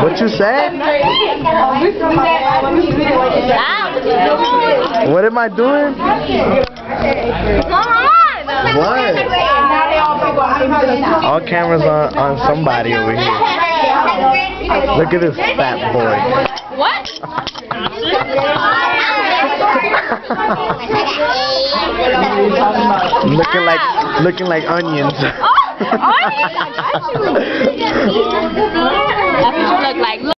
What you said? What am I doing? Come on! What? All cameras on somebody over here. Look at this fat boy. What? looking like onions. Oh, onions! That's what you look like.